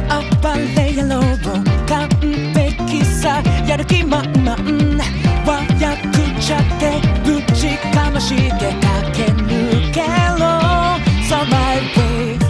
暴れ野郎完璧さやる気満々和訳ちゃってぶちかまして駆け抜けろ Survive